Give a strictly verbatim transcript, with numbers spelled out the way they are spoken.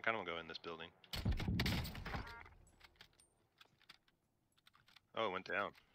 kind of want to go in this building. Oh, it went down.